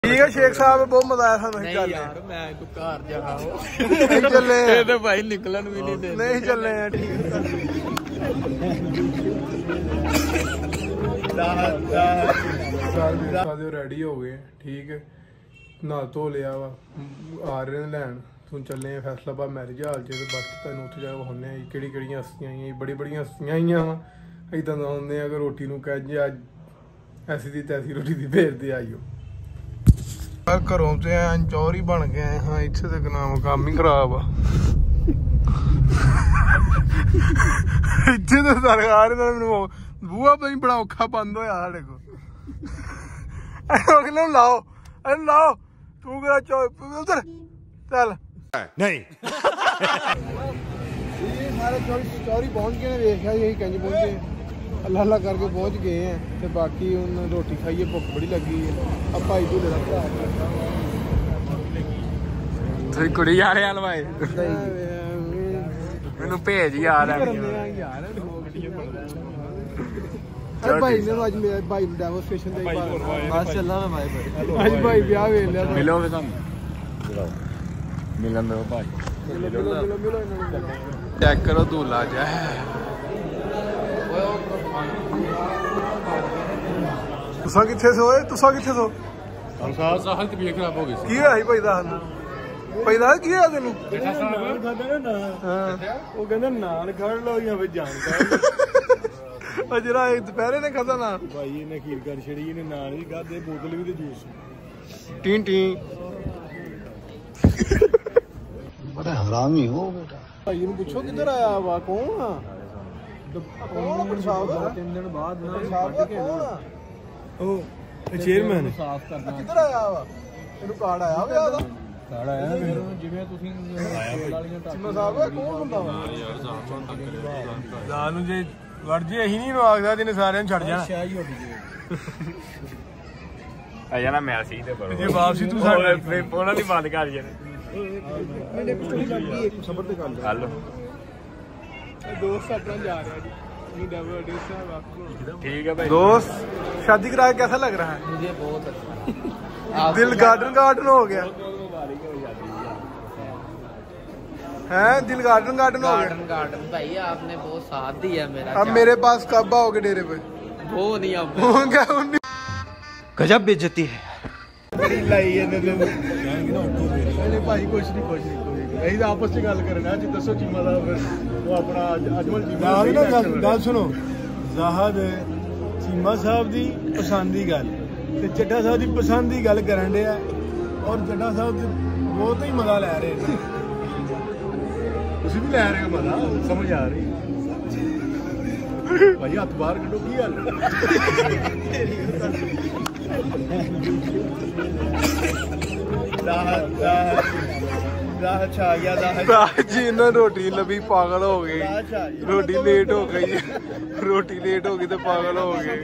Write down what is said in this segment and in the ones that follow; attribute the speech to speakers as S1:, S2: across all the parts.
S1: ठीक है शेख साहब बहुत मजा आया था। नहीं यार मैं तो घर जा नहीं चले ये तो भाई निकलन भी नहीं दे नहीं चलने हैं। ठीक रेडी हो गए ठीक है नहा धो लिया वा आ रहे ने लैन तुम चले फैसलाबाद मैरिज हाल च बाकी तुम उत्थे जाके विखाने कि हस्तियां आई बड़ी बड़ी हस्तियां आईयां वा इदा आने अगर रोटी नूं कह जे अज ऐसी दी तैसी रोटी दी भेज दे आईओ घरों से चौर ही बन गए हाँ इत्थे ते नाम काम ही खराब आ इत्थे ते सरकार बूहा भाई बड़ा औखा बंद होया साडे को लाओ अरे लाओ तू करा उधर चल नहीं सारे चौरी पहुंच गए देखा यही कंज पहुंचे अल्लाह अल्लाह करके पहुंच गए हैं तो बाकी उन्हें रोटी खाइए भुख बड़ी लगी है अब भाई झूले का कुड़ी आ रहे हलवाई मैनू भेज यार भाई ने अज मेरे भाई डेमोस्ट्रेशन दे बस चलना ना भाई अज भाई ब्याह वेख लिया मिलो वे तुहानू मिलन दो भाई मिलो चेक करो दूल्हा जा तुसा किथे सो तुसा किथे सो साहल तबीयत खराब हो गई की है भाई दास भाई दास की है तेनू जेठा साहब खादा ना हां वो कहंदा नान खड़ लो या फिर जान का जरा दोपहरे ने खादा ना भाई इन्हें खीर कर छड़ी इन्हें नान भी खादे बोतल भी ते जूस टीं टीं बड़ा हरामी हो बेटा भाई नु पूछो किधर आया वा कौन आ कौन साहब 3 दिन बाद ना साहब के ओ चेयरमैन साफ करना किधर आया वा ਇਹਨੂੰ ਕਾਰਡ ਆਇਆ ਵਿਆਹ ਦਾ ਕਾਰਡ ਆਇਆ ਮੇਰੇ ਜਿਵੇਂ ਤੁਸੀਂ ਸਿਮਾ ਸਾਹਿਬ ਕੌਣ ਹੁੰਦਾ ਵਾ ਯਾਰ ਸਾਹਿਬ ਨੂੰ ਜੇ ਵੜ ਜੇ ਅਸੀਂ ਨਹੀਂ ਆਖਦਾ ਜਿਹਨੇ ਸਾਰਿਆਂ ਨੂੰ ਛੱਡ ਜਾਣਾ ਸ਼ਾਹ ਹੀ ਉੱਡ ਜੇ ਆ ਜਾਣਾ ਮੈਂ ਸੀ ਤੇ ਬਰੋ ਜੇ ਵਾਪਸੀ ਤੂੰ ਸਾਡੇ ਉਹਨਾਂ ਦੀ ਬੰਦ ਕਰ ਜਾਣੇ ਇਹਨੇ ਪਿਛਲੀ ਲੱਗੀ ਇੱਕ ਸਬਰ ਤੇ ਕਰ ਲਓ दोस्त अपना जा रहा है जी ठीक है भाई दोस्त शादी कराया कैसा लग रहा है मुझे बहुत अच्छा दिल गार्डन गार्डन हो गया है दिल गार्डन गार्डन हो गया गार्डन भाई आपने बहुत साथ दिया मेरा अब मेरे पास कब आओगे डेरे पे वो नहीं अब गजब बेइज्जती है भाई कुछ नहीं ਅਸੀਂ ਆਪਸ ਚ ਗੱਲ ਕਰਨਾ ਜੀ ਦੱਸੋ ਚੀਮਾ ਦਾ ਫਿਰ ਉਹ ਆਪਣਾ ਅਜਮਲ ਚੀਮਾ ਗੱਲ ਸੁਣੋ ਜ਼ਾਹਦ ਚੀਮਾ ਸਾਹਿਬ ਦੀ ਪਸੰਦ ਦੀ ਗੱਲ ਤੇ ਚੱਡਾ ਸਾਹਿਬ ਦੀ ਪਸੰਦ ਦੀ ਗੱਲ ਕਰਨ ਡਿਆ ਔਰ ਚੱਡਾ ਸਾਹਿਬ ਬਹੁਤ ਹੀ ਮਜ਼ਾ ਲੈ ਰਹੇ ਨੇ ਤੁਸੀਂ ਵੀ ਲੈ ਰਹੇ ਹੋ ਮਜ਼ਾ ਸਮਝ ਆ ਰਹੀ ਭਾਈ ਹੱਥ ਬਾਹਰ ਕੱਢੋ ਕੀ ਹਾਲ जी ना रोटी लभी पागल हो गई रोटी लेट हो गई रोटी लेट हो गई तो पागल हो गए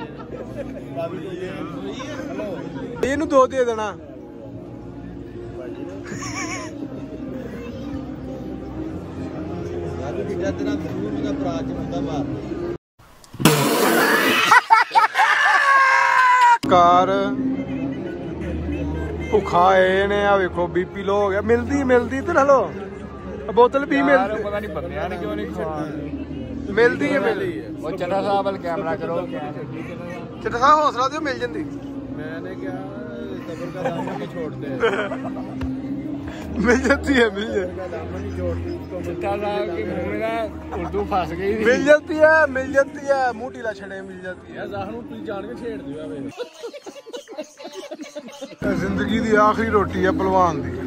S1: इनू दो दे देना कार भुखा आए ने आ वेखो बीपी लो हो गया मिलदी ते लो बोतल भी मिलती पता नहीं बंदियां ने क्यों नहीं खवा मिलदी है वो चट्टा साहब वाल कैमरा करो चट्टा साहब हौसला दो मिल जंदी मैंने क्या सबर का दामन नहीं छोड़ते मिल जाती है मिल जाती चट्टा साहब की मुंह में उर्दू फंस गई मिल जाती है मुंह ढीला छड़े मिल जाती है ज़ाहर तू जान के छेड़ दियो जिंदगी दी आखिरी रोटी है पहलवान दी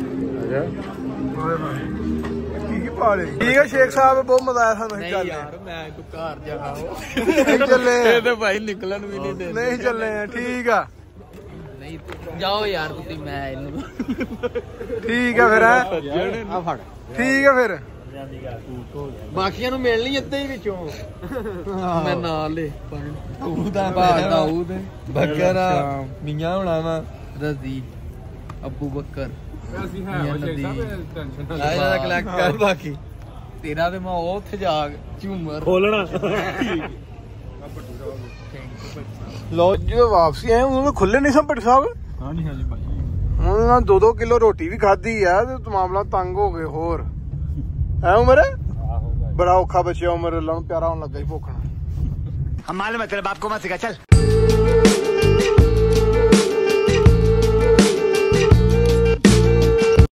S1: ठीक है शेख साहब बहुत मजा आया था यार मैं तो घर जा नहीं चले ये तो भाई निकलन भी नहीं दे नहीं चलने हैं ठीक है नहीं जाओ यार तुसी मैं ठीक है फिर ठीक है फिर बाकियां ਨੂੰ ਮਿਲਣੀ ਇੱਥੇ ਹੀ ਵਿੱਚੋਂ ਮੈਂ ਨਾਲ ਲੈ ਉਹਦਾ ਬਾਦਾ ਉਹਦੇ ਬੱਕਰਾ ਮੀਆਂ ਹੋਣਾ ਵਾ ਰਜ਼ੀ ਅਬੂ ਬੱਕਰ ਅਸੀਂ ਹੈ ਉਹ ਟੈਨਸ਼ਨ ਆਇਆ ਕਲੈਕਟ ਕਰ ਬਾਕੀ ਤੇਰਾ ਤੇ ਮੈਂ ਉੱਥੇ ਜਾ ਝੂਮਰ ਖੋਲਣਾ लो जो वापसी आए उन्होंने खुले नहीं सब भट्ट साहब ਹਾਂਜੀ ਹਾਂਜੀ ਭਾਈ ਉਹਨਾਂ 2-2 ਕਿਲੋ ਰੋਟੀ ਵੀ ਖਾਧੀ ਆ ਤੇ ਮਾਮਲਾ ਤੰਗ ਹੋ ਗਏ ਹੋਰ ਐ ਉਮਰ ਬੜਾ ਔਖਾ ਬਚਿਆ ਉਮਰ ਅੱਲਾ ਨੂੰ ਪਿਆਰਾ ਹੋਣ ਲੱਗਾ ਹੀ ਭੁੱਖਣਾ
S2: हम मालूम है तेरे बाप को मत सिखा चल